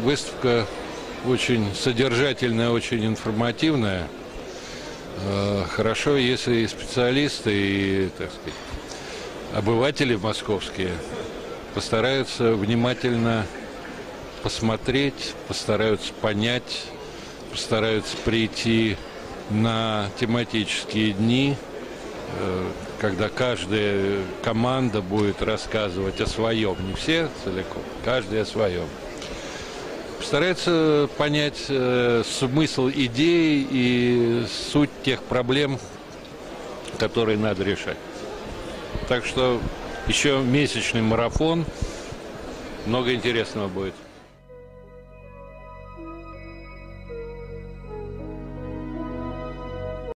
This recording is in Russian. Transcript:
Выставка очень содержательная, очень информативная. Хорошо, если и специалисты, и, так сказать, обыватели московские постараются внимательно посмотреть, постараются понять, постараются прийти на тематические дни, когда каждая команда будет рассказывать о своем, не все целиком, каждый о своем. Постарается понять смысл идей и суть тех проблем, которые надо решать. Так что еще месячный марафон, много интересного будет.